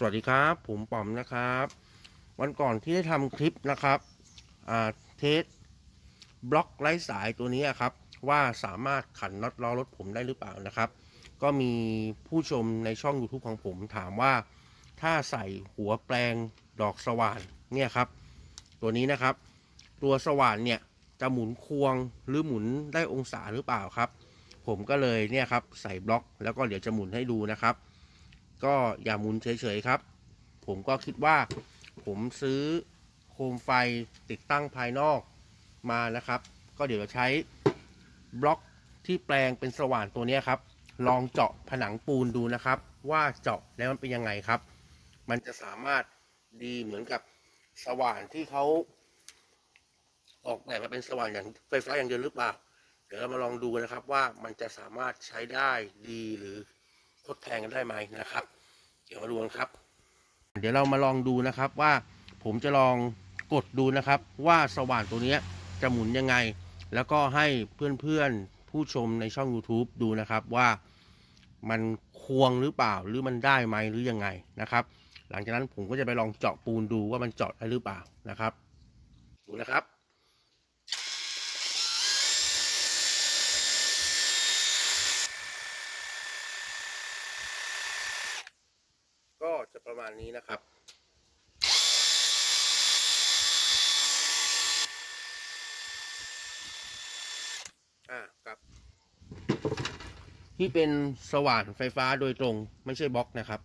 สวัสดีครับผมป๋อมนะครับวันก่อนที่ได้ทำคลิปนะครับเทสบล็อกไร้สายตัวนี้ครับว่าสามารถขันน็อตล้อรถผมได้หรือเปล่านะครับก็มีผู้ชมในช่อง YouTube ของผมถามว่าถ้าใส่หัวแปลงดอกสว่านเนี่ยครับตัวนี้นะครับตัวสว่านเนี่ยจะหมุนควงหรือหมุนได้องศาหรือเปล่าครับผมก็เลยเนี่ยครับใส่บล็อกแล้วก็เดี๋ยวจะหมุนให้ดูนะครับก็อย่าหมุนเฉยๆครับผมก็คิดว่าผมซื้อโคมไฟติดตั้งภายนอกมานะครับก็เดี๋ยวจะใช้บล็อกที่แปลงเป็นสว่านตัวนี้ครับลองเจาะผนังปูนดูนะครับว่าเจาะแล้วมันเป็นยังไงครับมันจะสามารถดีเหมือนกับสว่านที่เขาออกแบบมาเป็นสว่านอย่างไฟฟ้าอย่างเดียวหรือเปล่าเดี๋ยวเรามาลองดูนะครับว่ามันจะสามารถใช้ได้ดีหรือทดแทนกันได้ไหมนะครับเดี๋ยวมาดูกันครับเดี๋ยวเรามาลองดูนะครับว่าผมจะลองกดดูนะครับว่าสว่านตัวนี้จะหมุนยังไงแล้วก็ให้เพื่อนๆผู้ชมในช่อง YouTube ดูนะครับว่ามันควงหรือเปล่าหรือมันได้ไหมหรือยังไงนะครับหลังจากนั้นผมก็จะไปลองเจาะปูนดูว่ามันเจาะได้หรือเปล่านะครับดูนะครับก็จะประมาณนี้นะครับกับที่เป็นสว่านไฟฟ้าโดยตรงไม่ใช่บล็อกนะครับ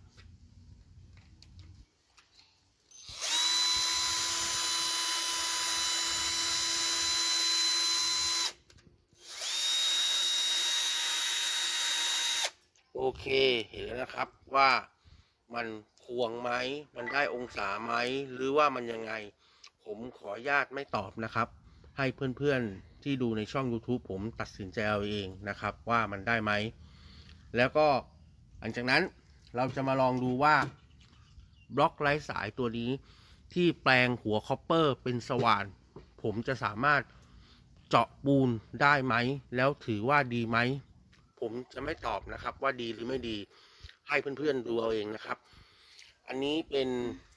โอเคเห็นแล้วนะครับว่ามันควงไหมมันได้องศาไหมหรือว่ามันยังไงผมขออนุญาตไม่ตอบนะครับให้เพื่อนๆที่ดูในช่อง YouTube ผมตัดสินใจเอาเองนะครับว่ามันได้ไหมแล้วก็หลังจากนั้นเราจะมาลองดูว่าบล็อกไร้สายตัวนี้ที่แปลงหัวคอปเปอร์เป็นสว่านผมจะสามารถเจาะปูนได้ไหมแล้วถือว่าดีไหมผมจะไม่ตอบนะครับว่าดีหรือไม่ดีให้เพื่อนๆดูเอาเองนะครับอันนี้เป็น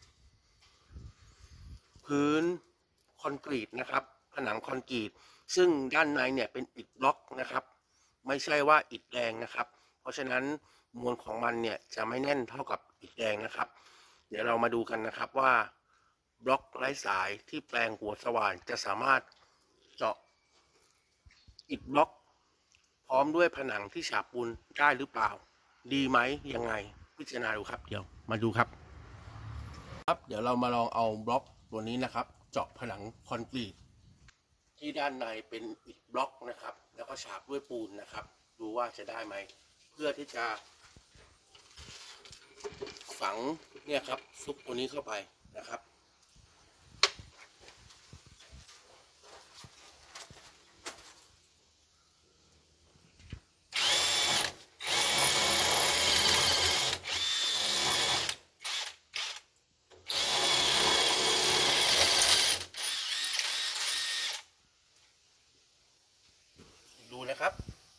พื้นคอนกรีตนะครับผนังคอนกรีตซึ่งด้านในเนี่ยเป็นอิฐบล็อกนะครับไม่ใช่ว่าอิฐแดงนะครับเพราะฉะนั้นมวลของมันเนี่ยจะไม่แน่นเท่ากับอิฐแดงนะครับเดี๋ยวเรามาดูกันนะครับว่าบล็อกไร้สายที่แปลงหัวสว่านจะสามารถเจาะอิฐบล็อกพร้อมด้วยผนังที่ฉาบปูนได้หรือเปล่าดีไหมยังไงพิจารณาดูครับเดี๋ยวมาดูครับเดี๋ยวเรามาลองเอาบล็อกตัวนี้นะครับเจาะผนังคอนกรีตที่ด้านในเป็นอิฐบล็อกนะครับแล้วก็ฉาบด้วยปูนนะครับดูว่าจะได้ไหมเพื่อที่จะฝังเนี่ยครับซุกตัวนี้เข้าไปนะครับดูนะครับ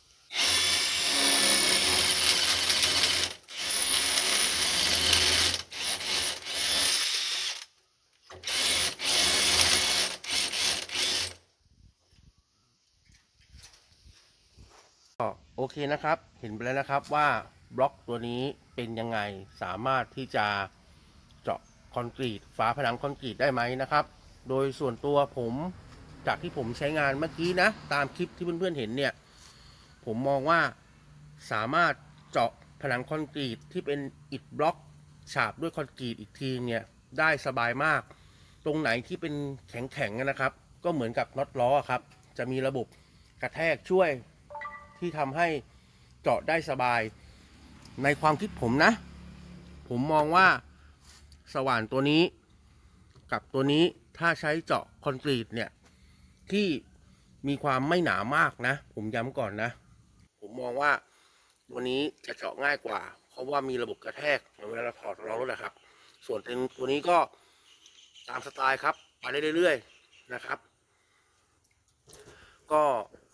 โอเคนะครับเห็นไปแล้วนะครับว่าบล็อกตัวนี้เป็นยังไงสามารถที่จะเจาะคอนกรีตฝาผนังคอนกรีตได้ไหมนะครับโดยส่วนตัวผมจากที่ผมใช้งานเมื่อกี้นะตามคลิปที่เพื่อนๆเห็นเนี่ยผมมองว่าสามารถเจาะผนังคอนกรีตที่เป็นอิฐบล็อกฉาบด้วยคอนกรีตอีกทีเนี่ยได้สบายมากตรงไหนที่เป็นแข็งๆนะครับก็เหมือนกับน็อตล้อครับจะมีระบบกระแทกช่วยที่ทำให้เจาะได้สบายในความคิดผมนะผมมองว่าสว่านตัวนี้กับตัวนี้ถ้าใช้เจาะคอนกรีตเนี่ยที่มีความไม่หนามากนะผมย้ำก่อนนะผมมองว่าตัวนี้จะเจาะง่ายกว่าเพราะว่ามีระบบกระแทกเวลาเราถอดล้อรถนะครับส่วนตัวนี้ก็ตามสไตล์ครับไปได้เรื่อยๆนะครับก็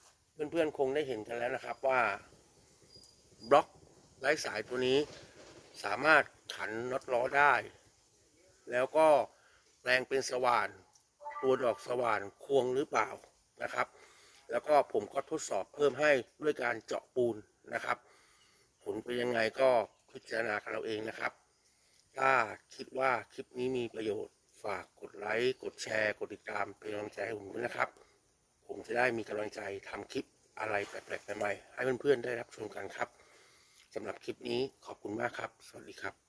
เพื่อนๆคงได้เห็นกันแล้วนะครับว่าบล็อกไร้สายตัวนี้สามารถขันน็อตล้อได้ แล้วก็แปลงเป็นสว่านตัวดอกสว่านควงหรือเปล่านะครับแล้วก็ผมก็ทดสอบเพิ่มให้ด้วยการเจาะปูนนะครับผลเป็นยังไงก็พิจารณากันเราเองนะครับถ้าคิดว่าคลิปนี้มีประโยชน์ฝากกดไลค์กดแชร์กดติดตามเป็นกำลังใจให้ผมด้วยนะครับผมจะได้มีกำลังใจทำคลิปอะไรแปลกๆใหม่ๆให้เพื่อนๆได้รับชมกันครับสำหรับคลิปนี้ขอบคุณมากครับสวัสดีครับ